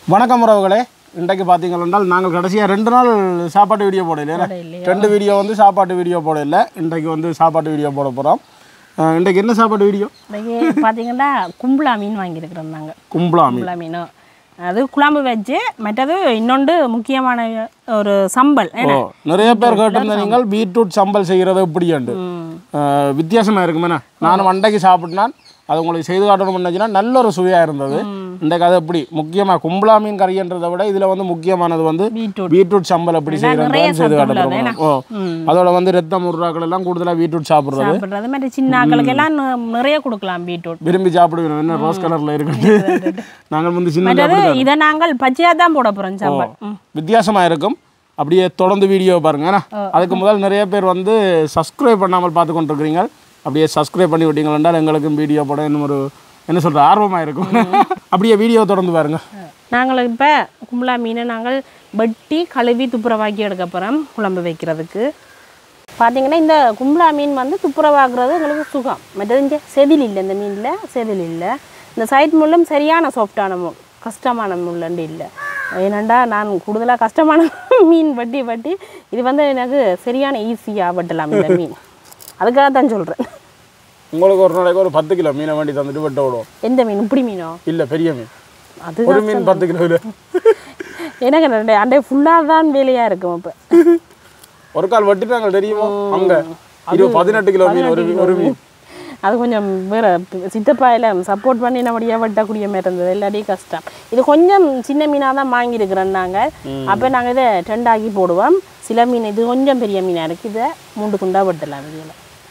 வணக்கம் உறவுகளே, இன்றைக்கு பார்த்தீங்கன்னா நாங்கள் கடைசியாக 2 நாள் சாப்பாட்டு வீடியோ போடல. 2 வீடியோ வந்து சாப்பாட்டு வீடியோ போடல. இன்றைக்கு வந்து சாப்பாட்டு வீடியோ போட போகிறோம். இன்றைக்கு என்ன சாப்பாட்டு வீடியோ? இன்றைக்கி பார்த்தீங்கன்னா கும்பலா மீன் வாங்கியிருக்கிறோம் நாங்கள். கும்பலா மீன் அது குழம்பு வச்சு, மற்றது இன்னொன்று முக்கியமான ஒரு சம்பல். நிறைய பேர் கேட்டிருந்தீங்க பீட்ரூட் சம்பல் செய்கிறது எப்படியாண்டு. வித்தியாசமாக இருக்குமேண்ணா. நானும் அன்றைக்கு சாப்பிட்னான், அது உங்களுக்கு செய்து காட்டணும் பண்ணிச்சுன்னா நல்ல ஒரு சுவையாக இருந்தது. இன்றைக்கு அது எப்படி முக்கியமாக கும்பலா மீன் கறின்றதை விட இதில் வந்து முக்கியமானது வந்து பீட்ரூட் சம்பல் எப்படி செய்கிறது செய்து காட்டணும். அதோட வந்து ரத்தம் உருவாக்கள் எல்லாம் கூடுதலாக பீட்ரூட் சாப்பிட்றது மாதிரி சின்ன ஆக்களுக்கெல்லாம் நிறைய கொடுக்கலாம். பீட்ரூட் விரும்பி சாப்பிடுவோம். என்ன ரோஸ் கலரில் இருக்குது. நாங்கள் வந்து சின்ன இதை நாங்கள் பச்சையாக தான் போட போகிறோம். சம்பல் வித்தியாசமாக இருக்கும். அப்படியே தொடர்ந்து வீடியோ பாருங்க. அதுக்கு முதல் நிறைய பேர் வந்து சப்ஸ்கிரைப் பண்ணாமல் பார்த்து கொண்டிருக்கிறீங்க. அப்படியே சப்ஸ்கிரைப் பண்ணி விட்டீங்கன்னா எங்களுக்கும் வீடியோ போட இன்னும் ஒரு என்ன சொல்கிற ஆர்வமாக இருக்கும். அப்படியே வீடியோ தொடர்ந்து பாருங்க. நாங்கள் இப்போ கும்பலா மீனை நாங்கள் வெட்டி கழுவி துப்புரவாக்கி எடுக்க போகிறோம் குழம்பு வைக்கிறதுக்கு. பார்த்தீங்கன்னா இந்த கும்பலா மீன் வந்து துப்புரவாக்குறது எங்களுக்கு சுகம். மற்றது இங்கே செதில் இல்லை, இந்த மீனில் செதில் இல்லை. இந்த சைட் முள்ளும் சரியான சாஃப்டான முள், கஷ்டமான முள்ளண்டு இல்லை. ஏனண்டா நான் கூடுதலாக கஷ்டமான மீன் வட்டி இது வந்து எனக்கு சரியான ஈஸியாக வெட்டலாம் இந்த மீன். அதுக்காக தான் சொல்கிறேன். உங்களுக்கு ஒரு நாளைக்கு ஒரு 10 கிலோ மீனை வண்டி தந்துட்டு வெட்ட விடுவோம். எந்த மீன்? இப்படி மீனோ? இல்லை, பெரிய மீன். அது ஒரு மீன் 10 கிலோ இல்லை. எனக்கு அண்டை ஃபுல்லாக தான் வேலையாக இருக்கும். இப்போ ஒரு கால் வெட்டிட்டாங்க தெரியுமோ, அங்கே 18 கிலோ மீன் ஒரு மீன். அது கொஞ்சம் வேறு சித்தப்பாயில் சப்போர்ட் பண்ணி நம்மடியாக வெட்டக்கூடிய மாதிரி இருந்தது. எல்லாத்தையும் கஷ்டம். இது கொஞ்சம் சின்ன மீனாக தான் வாங்கியிருக்கிறோம் நாங்கள். அப்போ நாங்கள் இதை 2 ஆக்கி போடுவோம். சில மீன் இது கொஞ்சம் பெரிய மீனாக இருக்குது, இதை 3 துண்டாக வெட்டலாம். இதில்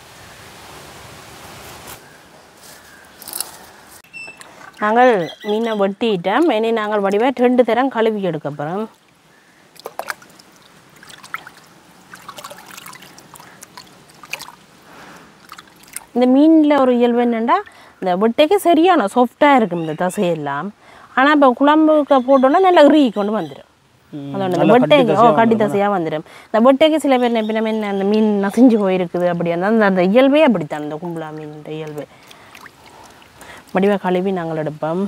நாங்கள் மீனை வெட்டிட்டோம். இனி நாங்கள் வடிவாக 2 தரம் கழுவி எடுக்க போகிறோம். இந்த மீனில் ஒரு இயல்பு என்னென்னா, இந்த வெட்டைக்கு சரியான சாஃப்டாக இருக்கும் இந்த தசையெல்லாம். ஆனால் இப்போ குழம்புக்கு போட்டோன்னா நல்லா இறுகி கொண்டு வந்துடும். அதோட இந்த வெட்டைக்கு கட்டி தசையாக வந்துடும். இந்த வெட்டைக்கு சில பேர் எப்படின்னா என்ன அந்த மீன் நசிஞ்சு போயிருக்குது அப்படி அந்த இயல்பே அப்படித்தான். இந்த கும்பலா மீன் இயல்பு வடிவாக கழுவி நாங்கள் எடுப்போம்.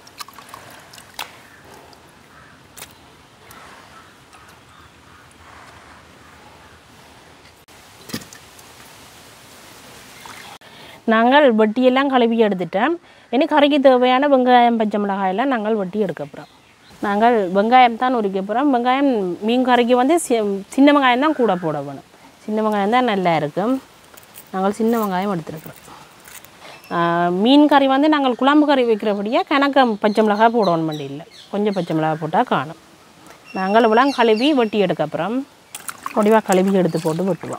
நாங்கள் வெட்டியெல்லாம் கழுவி எடுத்துட்டோம். இனி கறிக்கு தேவையான வெங்காயம் பச்சை மிளகாயெல்லாம் நாங்கள் வெட்டி எடுக்க போகிறோம். நாங்கள் வெங்காயம் தான் உரிக்க போகிறோம். வெங்காயம் மீன் கறிக்கு வந்து சின்ன வெங்காயம் தான் கூட போட வேணும். சின்ன வெங்காயம் தான் நல்லா இருக்கும். நாங்கள் சின்ன வெங்காயம் எடுத்துருக்குறோம். மீன் கறி வந்து நாங்கள் குழம்பு கறி வைக்கிறபடியாக கணக்கு பச்சை மிளகாய் போடணும் வேண்டி இல்லை, கொஞ்சம் பச்சை மிளகாய் போட்டால் காணும். நாங்கள் இவ்வளோ கழுவி வெட்டி எடுக்க அப்புறம் முடிவாக கழுவி எடுத்து போட்டு வெட்டுவோம்.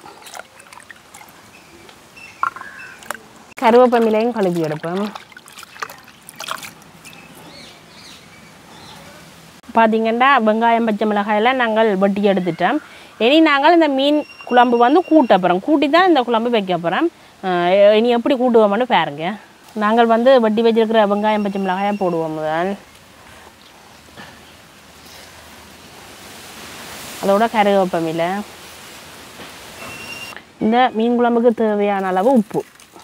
கருவேப்பிலையும் கழுவி எடுப்போம். பார்த்திங்கன்னா வெங்காயம் பச்சை மிளகாயெல்லாம் நாங்கள் வெட்டி எடுத்துட்டோம். இனி நாங்கள் இந்த மீன் குழம்பு வந்து கூட்ட போகிறோம். கூட்டி தான் இந்த குழம்பு வைக்க போகிறோம். இனி எப்படி கூட்டுவோம்னு பாருங்க. நாங்கள் வந்து வெட்டி வச்சிருக்கிற வெங்காயம் பச்சை மிளகாயாக போடுவோம். முதல் அதோட கருவேப்பிலை, இந்த மீன் குழம்புக்கு தேவையான அளவு உப்பு.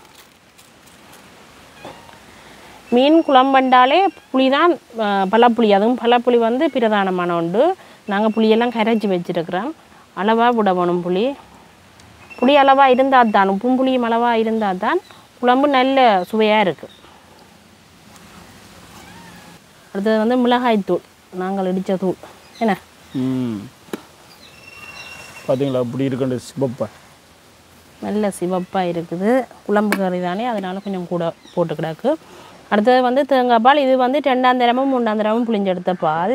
மீன் குழம்புண்டாலே புளி தான், பழப்புளி. அதுவும் பழப்புளி வந்து பிரதானமான உண்டு. நாங்கள் புளியெல்லாம் கரைச்சி வச்சுருக்கிறோம். அளவாக விடணும். புளி அளவாக இருந்தால் தான், உப்பும் புளியும் அளவாக இருந்தால் தான் குழம்பு நல்ல சுவையாக இருக்குது. அடுத்தது வந்து மிளகாய்த்தூள், நாங்கள் இடித்த தூள். என்ன பார்த்தீங்களா அப்படி இருக்குண்டு சிவப்பா, நல்ல சிவப்பாக இருக்குது. குழம்பு கறி தானே, அதனால் கொஞ்சம் கூட போட்டு கிடக்கு. அடுத்தது வந்து தேங்காய் பால். இது வந்து 2ஆம் தரமும் 3ஆம் தரமும் புளிஞ்செடுத்த பால்.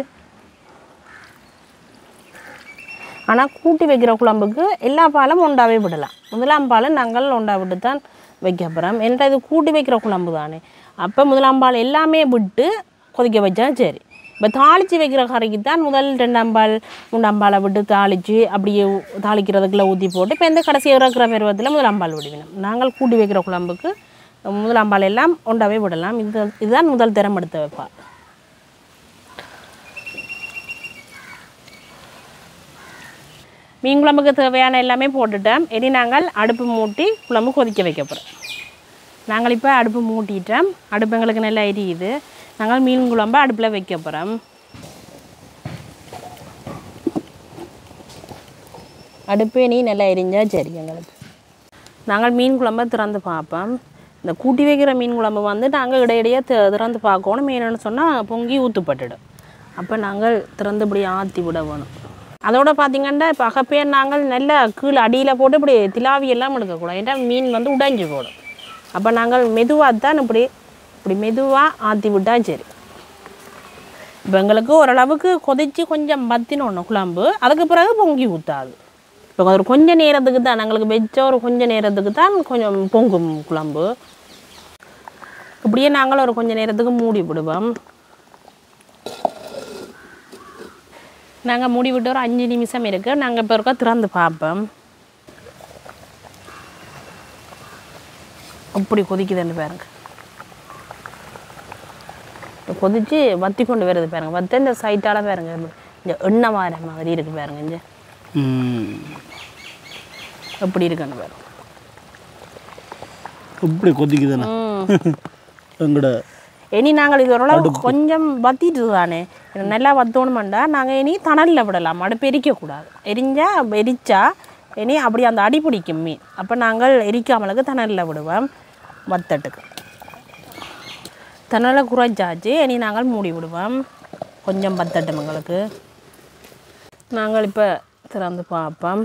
ஆனால் கூட்டி வைக்கிற குழம்புக்கு எல்லா பாலும் ஒன்றாவே விடலாம். முதலாம் பால் நாங்கள் ஒன்றா விட்டு தான் வைக்க போகிறோம். ஏன்னா இது கூட்டி வைக்கிற குழம்பு தானே. அப்போ முதலாம் பால் எல்லாமே விட்டு கொதிக்க வச்சா சரி. இப்போ தாளித்து வைக்கிற கறிக்கு தான் முதல் 2ஆம் பால் 3ஆம் பாலை விட்டு தாளித்து அப்படியே தாளிக்கிறதுக்குள்ளே ஊற்றி போட்டு இப்போ இந்த கடைசி இறக்குற பருவத்தில் முதலாம் பால் விடுவினோம். நாங்கள் கூட்டி வைக்கிற குழம்புக்கு முதலாம் பால் எல்லாம் ஒன்றாவே விடலாம். இதுதான் முதல் தரம் எடுத்து வைப்பாள். மீன் குழம்புக்கு தேவையான எல்லாமே போட்டுட்டோம். இனி நாங்கள் அடுப்பு மூட்டி குழம்பு கொதிக்க வைக்க போகிறோம். நாங்கள் இப்போ அடுப்பு மூட்டிட்டோம். அடுப்பு எங்களுக்கு நல்லா எரியுது. நாங்கள் மீன் குழம்பு அடுப்பில் வைக்க போகிறோம். அடுப்பே நீ நல்லா எரிஞ்சால் சரி எங்களுக்கு. நாங்கள் மீன் குழம்பை திறந்து பார்ப்போம். இந்த கூட்டி வைக்கிற மீன் குழம்பு வந்து நாங்கள் இடையிடையே திறந்து பார்க்கணும். மீனுன்னு சொன்னால் பொங்கி ஊற்றுப்பட்டுடும். அப்போ நாங்கள் திறந்து இப்படி ஆற்றி விட வேணும். அதோட பார்த்திங்கன்னா இப்போ அகப்பேர் நாங்கள் நல்லா கீழே அடியில் போட்டு இப்படி திலாவியெல்லாம் எடுக்கக்கூடாது. ஏன்னா மீன் வந்து உடைஞ்சி போடும். அப்போ நாங்கள் மெதுவாக தான் இப்படி மெதுவாக ஆற்றி விட்டால் சரி. இப்போ எங்களுக்கு ஓரளவுக்கு கொதித்து கொஞ்சம் பத்தினோடணும் குழம்பு. அதுக்கு பிறகு பொங்கி ஊற்றாது. இப்போ ஒரு கொஞ்சம் நேரத்துக்கு தான் எங்களுக்கு வச்ச ஒரு கொஞ்சம் நேரத்துக்கு தான் கொஞ்சம் பொங்கும் குழம்பு. இப்படியே நாங்கள் ஒரு கொஞ்சம் நேரத்துக்கு மூடி விடுவோம். நாங்கள் மூடி விட்டு ஒரு 5 நிமிஷம் இருக்குது. நாங்கள் இப்போ இருக்க திறந்து பார்ப்போம். அப்படி கொதிக்குதுன்னு பாருங்க. கொதித்து வற்றி கொண்டு வருது பாருங்க. வற்ற இந்த சைட்டால் பாருங்க இந்த எண்ணெய் வார மாதிரி இருக்குது பாருங்க. இங்கே எப்படி இருக்குன்னு பாருங்க. இப்படி கொதிக்குதுண்ணா எங்கட. இனி நாங்கள் இது ஓரளவு கொஞ்சம் வத்திட்டு தானே நல்லா வத்தணுமெண்டா நாங்கள் இனி தணலில் விடலாம். அடுப்பு எரிக்கக்கூடாது. எரிச்சா இனி அப்படி அந்த அடி பிடிக்கும் மீன். அப்போ நாங்கள் எரிக்காமலுக்கு தணலில் விடுவோம். வத்தட்டுக்கு தணலை குறைச்சாச்சு. இனி நாங்கள் மூடி விடுவோம். கொஞ்சம் வத்தட்டும் எங்களுக்கு. நாங்கள் இப்போ திறந்து பார்ப்போம்.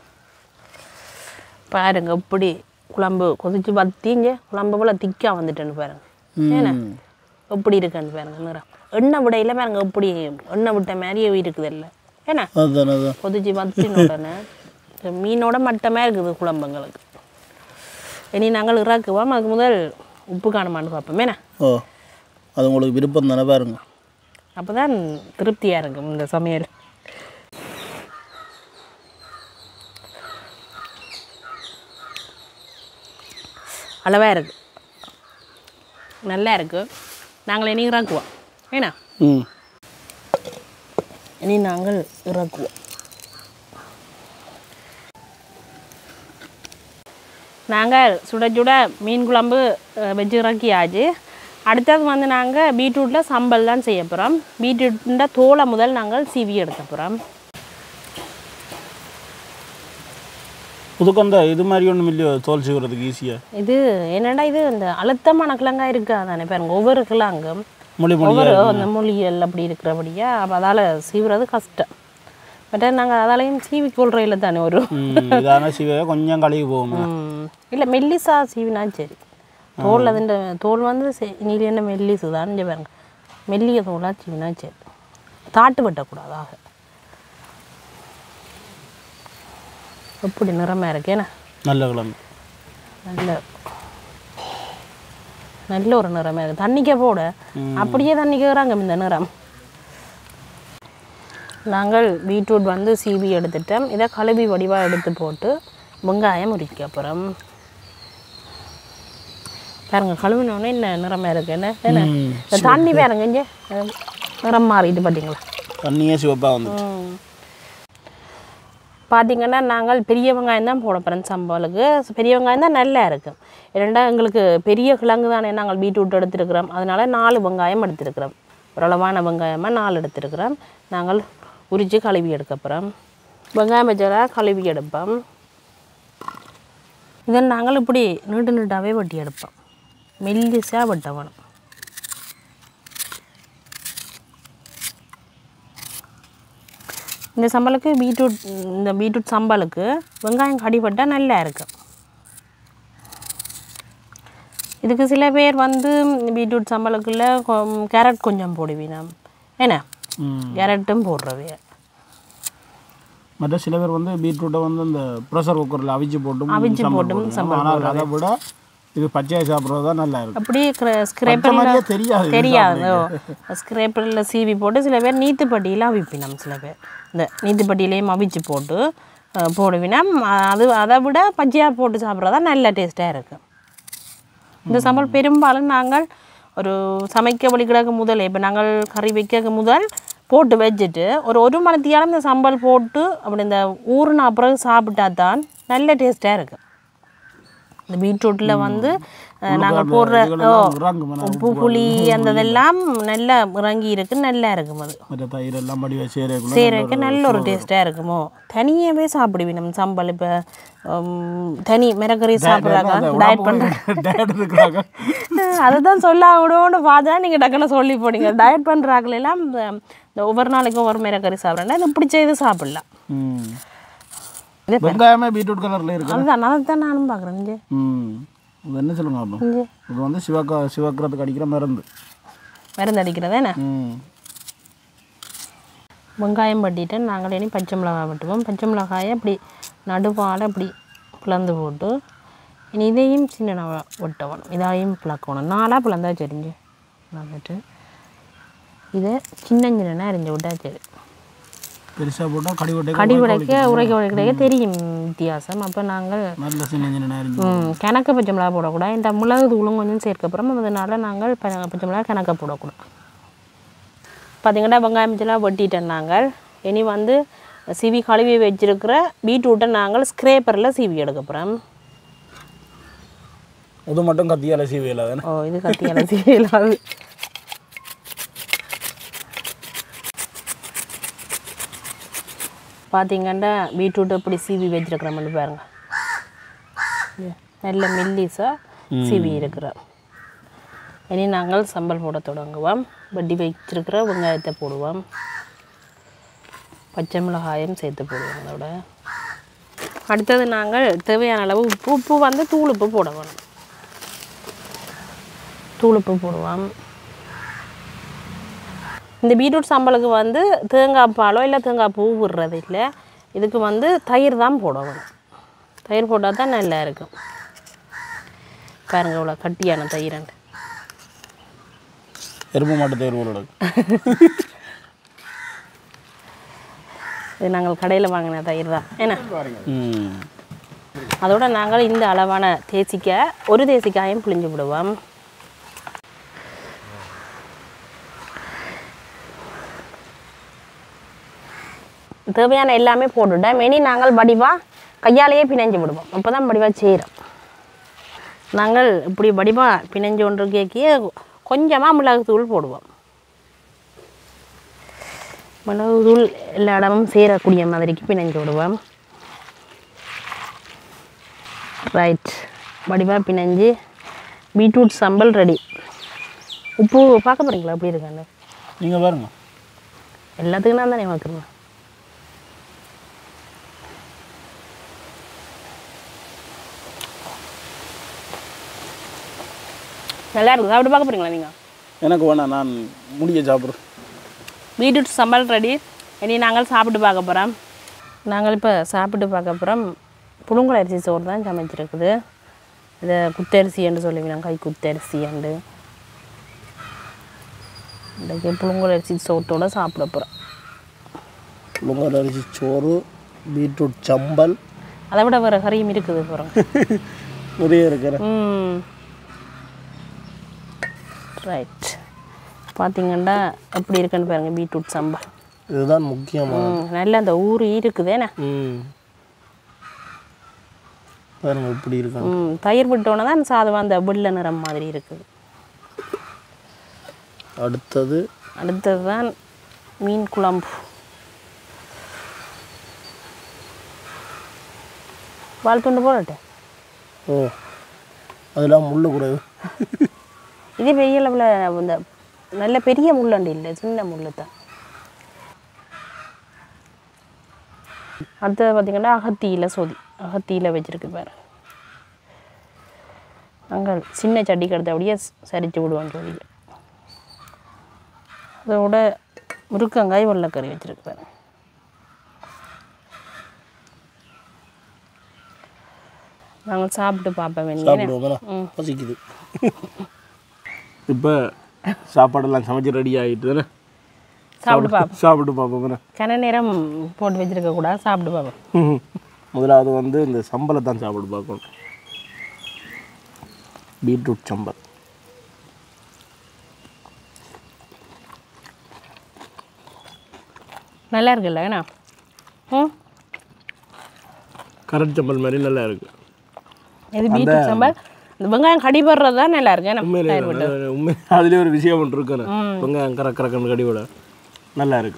பாருங்க இப்படி குழம்பு கொதிச்சு வத்திங்க குழம்பு போல் திக்காக வந்துட்டேன்னு பாருங்க. ஏன்னா எப்படி இருக்குன்னு பாருங்க. நிறம் எண்ணெய் விடையில் பாருங்க எப்படி எண்ணெய் விட்ட மாதிரியே இருக்குது இல்லை. ஏன்னா கொதிச்சு வத்தின உடனே மீனோட மட்டமாக இருக்குது குழம்புங்களுக்கு. இனி நாங்கள் இறக்குவோம். அதுக்கு முதல் உப்பு காணுமான்னு பார்ப்போம். ஏன்னா அது உங்களுக்கு விருப்பம் தானே பாருங்க. அப்போ தான் திருப்தியாக இருக்கும் இந்த சமையல். அளவாக இருக்குது, நல்லா இருக்குது. நாங்கள் இனி இறக்குவோம். ஏன்னா இனி நாங்கள் இறக்குவோம். நாங்கள் சுட சுட மீன் குழம்பு வச்சு இறக்கியாச்சு. அடுத்தது வந்து நாங்கள் பீட்ரூட்டில் சம்பல் தான் செய்ய போகிறோம். பீட்ரூட்டிൻ്റെ தோலை முதல் நாங்கள் சீவி எடுக்க போகிறோம். புதுக்கொண்ட இது மாதிரி ஒன்றும் இல்லையோ தோல் சீவுறதுக்கு ஈஸியாக? இது என்னடா இது இந்த அழுத்தமான கிழங்காக இருக்கா தானே பாருங்க. ஒவ்வொரு கிழங்கும் ஒவ்வொரு அந்த மொழிகள் அப்படி இருக்கிறபடியா அப்போ அதால் சீவுறது கஷ்டம். பட் நாங்கள் அதாலையும் சீவி கொள்றையில் தானே வரும். கொஞ்சம் கழுவி போகும். இல்லை மெல்லிசா சீவினா சரி. தோல் அதுன்ற தோல் வந்து நீல என்ன மெல்லிசு தான் பாருங்க. மெல்லிய தோலாக சீவினா சரி. தாட்டு வெட்டக்கூடாதாக. எப்படி நிறமாக இருக்கு. ஏன்னா நல்ல கிழங்கு நல்ல ஒரு நிறமாக இருக்குது. தண்ணிக்க போட அப்படியே தண்ணிக்கிறாங்க இந்த நிறம். நாங்கள் பீட்ரூட் வந்து சீவி எடுத்துட்டோம். இதை கழுவி வடிவாக எடுத்து போட்டு வெங்காயம் உரிக்க அப்புறம் பாருங்க. கழுவினோடனே என்ன நிறமாக இருக்குது. என்ன இந்த தண்ணி பாருங்க இங்கே நிறம் மாறிட்டு பார்த்தீங்களா. தண்ணியே சிவப்பாக வந்து பார்த்திங்கன்னா நாங்கள் பெரிய வெங்காயம் தான் போட போகிறோம் சம்பளுக்கு. பெரிய வெங்காயம் தான் நல்லா இருக்கும். ஏன்னா எங்களுக்கு பெரிய கிழங்கு தானே நாங்கள் பீட்ரூட் எடுத்துருக்கிறோம். அதனால் 4 வெங்காயம் எடுத்துருக்கிறோம். ஓரளவான வெங்காயமாக 4 எடுத்துருக்கிறோம். நாங்கள் உரித்து கழுவி எடுக்க போகிறோம். வெங்காயம் வச்சா கழுவி எடுப்போம். இதை நாங்கள் இப்படி நீட்டு நீட்டாகவே வெட்டி எடுப்போம். மெல்லிசாக வெட்ட வேணும். இந்த சம்பளுக்கு பீட்ரூட் சம்பளுக்கு வெங்காயம் கடிப்பட்டால் நல்லா இருக்கும். இதுக்கு சில பேர் வந்து பீட்ரூட் சம்பளுக்குள்ள கேரட் கொஞ்சம் போடுவீங்க. ஏன்னா கேரட்டும் போடுறவே. மற்ற சில பேர் வந்து பீட்ரூட்டை வந்து இந்த ப்ரெஷர் குக்கரில் அவிச்சு போட்டும் சம்பள். அதை விட இது பச்சையாக சாப்பிட்றது தான் நல்லா இருக்கும். அப்படி ஸ்க்ரேப்பரில் தெரியாது. ஸ்க்ரேப்பரில் சீவி போட்டு சில பேர் நீத்துப்பட்டியில் அவிப்பினோம். சில பேர் இந்த நீத்துப்பட்டியிலையும் அவிச்சு போட்டு போடுவினோம். அதை விட பச்சையாக போட்டு சாப்பிட்றது தான் நல்ல டேஸ்ட்டாக இருக்கும். இந்த சம்பள் பெரும்பாலும் நாங்கள் ஒரு சமைக்க வலிக்கிடக்கு முதல் இப்போ நாங்கள் கறி வைக்க முதல் போட்டு வச்சுட்டு ஒரு மணித்தியாலும் இந்த சம்பல் போட்டு அப்படி இந்த ஊறுன அப்புறம் சாப்பிட்டா தான் நல்ல டேஸ்ட்டாக இருக்கும். இந்த பீட்ரூட்டில் வந்து நாங்கள் போடுற உப்பு புளி அந்த இதெல்லாம் நல்லா இறங்கி இருக்கு, நல்லா இருக்கும். அது தயிரெல்லாம் சேரக்கு நல்ல ஒரு டேஸ்ட்டாக இருக்குமோ. தனியாகவே சாப்பிடுவீங்க நம்ம சம்பல். இப்போ தனி மிரக்கறி சாப்பிட்றாங்க, டயட் பண்ணுறாங்க. அதை தான் சொல்ல விடுவோன்னு பார்த்தா நீங்கள் டக்குன்னு சொல்லி போனீங்க. டயட் பண்ணுறாங்களெல்லாம் இந்த ஒவ்வொரு நாளைக்கும் ஒவ்வொரு மிரக்கறி சாப்பிட்றேன்னா இது பிடிச்ச இது சாப்பிடலாம். வெங்காயமே பீட்ரூட் கலரில் இருக்கு. அதுதான் அதைத்தான் நானும் பார்க்குறேன். இது என்ன சொல்லுங்க அப்போ? இது வந்து சிவக்கிறதுக்கு அடிக்கிற மருந்து அடிக்கிறதா என்ன? வெங்காயம் பட்டிட்டு நாங்கள் இனி பச்சை மிளகாய் வெட்டுவோம். பச்சை மிளகாயை அப்படி நடுவால் அப்படி பிளந்து போட்டு இனி இதையும் சின்ன வெட்டணும், இதையும் பிளக்கணும். 4 பிளந்தா சரிஞ்சு வந்துட்டு இதை சின்ன சின்ன அரிஞ்சு விட்டா சரி. பெருசாக போட்டால் கடி உடைக்க உடைக்க தெரியும் வித்தியாசம். அப்போ நாங்கள் கணக்க பச்சை மிளகா போடக்கூடாது. இந்த மிளகு தூளும் கொஞ்சம் சேர்க்கப்புறம் அதனால் நாங்கள் பச்சை மிளகா கணக்க போடக்கூடாது. பார்த்திங்கன்னா வெங்காயம் பச்சைலாம் வெட்டிட்டோம். நாங்கள் இனி வந்து சீவி கழுவி வச்சிருக்கிற பீட்ரூட்டை நாங்கள் ஸ்க்ரேப்பரில் சீவி எடுக்க போகிறோம். இது மட்டும் கத்தியால் சீவி இல்லாத? ஓ, இது கத்தியால் சீவி இல்லாது. பார்த்திங்கன்னா பீட்ரூட் எப்படி சீவி வச்சிருக்கிறோம்னு பாருங்கள். நல்ல மெல்லிசாக சீவி இருக்கிறோம். இனி நாங்கள் சம்பல் போட தொடங்குவோம். வட்டி வச்சிருக்கிற வெங்காயத்தை போடுவோம், பச்சை மிளகாயும் சேர்த்து போடுவோம். அதோட அடுத்தது நாங்கள் தேவையான அளவு உப்பு வந்து தூளுப்பு போட வேணும். தூளுப்பு போடுவோம். இந்த பீட்ரூட் சம்பளுக்கு வந்து தேங்காய் பாலோ இல்லை தேங்காய் பூ விடுறது இல்லை, இதுக்கு வந்து தயிர் தான் போடணும். தயிர் போட்டால் தான் நல்லா இருக்கும். பாருங்க இவ்வளோ கட்டியான தயிரண்டு. எறும்பு மாட்டு தயிர் போடுறது. இது நாங்கள் கடையில் வாங்கின தயிர் தான் ஏன்னா. அதோட நாங்கள் இந்த அளவான தேசிக்காய், ஒரு தேசிக்காயும் பிழிஞ்சு விடுவோம். தேவையான எல்லாமே போட்டுவிட்டேன். இனி நாங்கள் வடிவாக கையாலேயே பிணைஞ்சு விடுவோம். அப்போ தான் வடிவாக செய்கிறோம். நாங்கள் இப்படி வடிவாக பிணைஞ்சு ஒன்று கேட்கிய கொஞ்சமாக மிளகுத்தூள் போடுவோம். மிளகுத்தூள் எல்லா இடமும் சேரக்கூடிய மாதிரிக்கு பிணைஞ்சு விடுவோம். ரைட், வடிவாக பிணைஞ்சு பீட்ரூட் சம்பல் ரெடி. உப்பு பார்க்க போகிறீங்களா எப்படி இருக்காங்க? நீங்கள் பாருங்க. எல்லாத்துக்கும் நான் தானே பார்க்குறேன். நல்லா இருக்குது. சாப்பிட்டு பார்க்க போகிறீங்களா நீங்கள்? எனக்கு வேணாம், நான் முடிய சாப்பிட்றேன். Beetroot sambol ready. இனி நாங்கள் சாப்பிட்டு பார்க்க போகிறோம். நாங்கள் இப்போ சாப்பிட்டு பார்க்க போகிறோம். புழுங்கல் அரிசி சோறு தான் சமைச்சிருக்குது. இதை குத்தரிசி என்று சொல்லுவீங்க, கை குத்தரிசி அண்டு. இன்றைக்கு புழுங்கல் அரிசி சோற்றோடு சாப்பிட போகிறோம். புழுங்கல் அரிசி சோறு, பீட்ரூட் சம்பல், அதை விட வேறு கறியும் இருக்குது போகிறோம். நிறைய இருக்கிற. ரைட், பார்த்தீங்கன்னா எப்படி இருக்குன்னு பாருங்கள் பீட்ரூட் சம்பல். இதுதான் முக்கியமாக. நல்ல அந்த ஊறி இருக்குதுண்ணே. பாருங்க இப்படி இருக்கு. தயிர் விட்டோன்னே தான் சாதம் அந்த வெள்ளை நிறம் மாதிரி இருக்குது. அடுத்தது தான் மீன் குழம்பு. வால் துண்டு போடட்டேன். ஓ, அதெல்லாம் முள்ளு கூடாது. இது பெரிய அளவில் இந்த நல்ல பெரிய முள்ளண்டு இல்லை, சின்ன முள்ளு தான். அடுத்தது பார்த்திங்கன்னா அகத்தியில் சொதி, அகத்தியில் வச்சுருக்கு பாரு. நாங்கள் சின்ன சட்டிக்கு எடுத்து அப்படியே சரித்து விடுவோம் சொதியில். அதோட முருக்கங்காய் வெள்ளைக்கறி வச்சுருக்கு பாரு. நாங்கள் சாப்பிட்டு பார்ப்போம். பசிக்குது. இப்போ சாப்பாடெல்லாம் சமைச்சு ரெடி ஆகிட்டு தானே, சாப்பிட்டு பார்ப்போம். கன நேரம் போட்டு வச்சுருக்க கூடாது, சாப்பிட்டு பார்ப்போம். முதலாவது வந்து இந்த சம்பளை தான் சாப்பிட்டு பார்க்கணும். பீட்ரூட் சம்பல் நல்லா இருக்குல்ல ஏன்னா? கரட் சம்பல் மாதிரி நல்லா இருக்கு. இது பீட்ரூட் சாம்பார் இந்த வெங்காயம் கடிபடுறது தான் நல்லா இருக்கு உண்மை அதுலேயே ஒரு விஷயம் ஒன்று இருக்குன்னு வெங்காயம் கறக்கறக்கன்னு கடிபட நல்லா இருக்கு.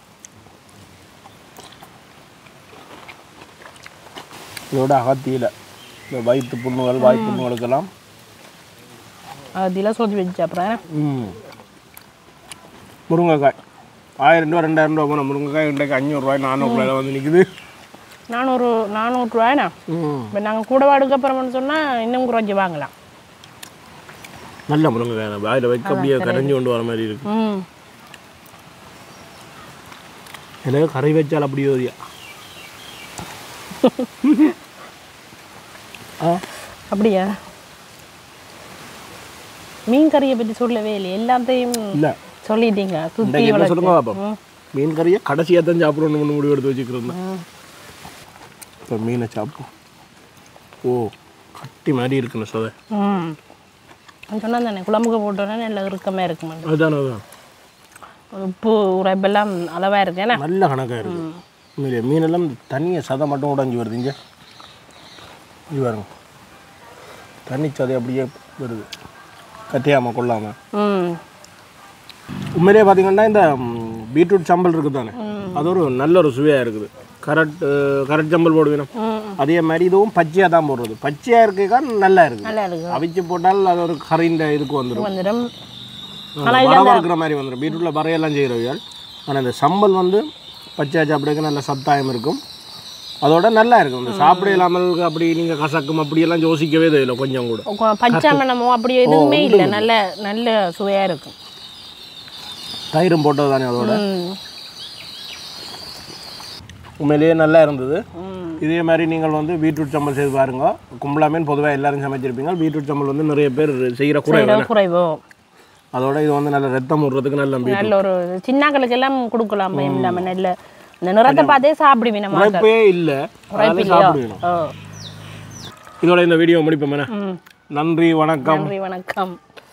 இதோட அகத்தியில் இந்த வயிற்று புண்ணுகள் வாய் புண்ணுகளுக்கெல்லாம் அதெல்லாம் சொல்லி வச்சு அப்புறம் முருங்கைக்காய் 1000 ரூபா 2000 ரூபா போனால் முருங்கைக்காய் இன்றைக்கு 500 ரூபாய் 400 ரூபாயில் வந்து நிற்குது. 400 ரூபாய்ண்ணா. இப்போ நாங்கள் கூட வாடுக்கு அப்புறம்னு சொன்னால் இன்னும் குறைஞ்சி வாங்கலாம். நல்ல முருங்கைக்காய் வாயில் வைக்க அப்படியே கரைஞ்சி கொண்டு வர மாதிரி இருக்கு. எனக்கு கறி வச்சால் அப்படி யோதியா அப்படியா? மீன் கறியை பற்றி சொல்லவே இல்லை, எல்லாத்தையும் இல்லை சொல்லிட்டீங்க. சொல்லுங்க பாப்பா. மீன் கறியை கடைசியாக தான் சாப்பிடணும்னு முடிவு எடுத்து வச்சுக்கிறோம். இப்போ மீனை சாப்பிடும். ஓ கட்டி மாதிரி இருக்குண்ணே சோதை. சொன்னால் தானே குழம்புக்கு போட்டோன்னா நல்லா இறுக்கமாக இருக்குமா? அதுதான் அதுதான். உப்பு உரைப்பெல்லாம் அளவாக இருக்கு ஏன்னா நல்ல கணக்காக இருக்குது. உண்மையிலே மீனெல்லாம் தண்ணியை சதை மட்டும் உடஞ்சி வருது. இங்கே இது பாருங்க தண்ணி சதை அப்படியே வருது கட்டியாமல் கொள்ளாமல். உண்மையிலே பார்த்தீங்கன்னா இந்த பீட்ரூட் சம்பல் இருக்குது தானே, அது ஒரு நல்ல ஒரு சுவையாக இருக்குது. கரெக்ட் சம்பல் போடுவேணும். அதே மாதிரி இதுவும் பச்சையாக தான் போடுறது. பச்சையாக இருக்கா நல்லா இருக்குது. அவிச்சு போட்டால் அது ஒரு கறிந்த இதுக்கு வந்துடும். வரவா இருக்கிற மாதிரி வந்துடும். பீட்ரூட்டில் வரையெல்லாம் செய்கிறவர்கள். ஆனால் இந்த சம்பல் வந்து பச்சையாக சாப்பிடுறதுக்கு நல்ல சத்தாயம் இருக்கும். அதோட நல்லா இருக்கும். இந்த சாப்பிட இல்லாமல் அப்படி நீங்கள் கசக்கும் அப்படியெல்லாம் யோசிக்கவே தேவையில்லை. கொஞ்சம் கூட பச்சை மணமோ அப்படி எதுவுமே இல்லை. நல்ல நல்ல சுவையாக இருக்கும். தயிரும் போட்டது தானே அதோட. உண்மையிலேயே நல்லா இருந்தது. இதே மாதிரி நீங்கள் வந்து பீட்ரூட் சம்பல் செய்து பாருங்க. கும்பலா மீன் பொதுவாக எல்லாரும் சமைச்சிருப்பீங்க. பீட்ரூட் சம்பல் வந்து நிறைய பேர் செய்கிற குறைவோ. அதோட இது வந்து நல்ல ரத்தம் விடுறதுக்கு நல்ல ஒரு சின்னங்களுக்கு எல்லாம் கொடுக்கலாம். இல்லாமல் நல்ல இந்த நிறத்தை பார்த்தே சாப்பிடுவீங்க. உழைப்பே இல்லை, சாப்பிடுவீங்க. இதோட இந்த வீடியோ முடிப்போம். நன்றி, வணக்கம். நன்றி, வணக்கம்.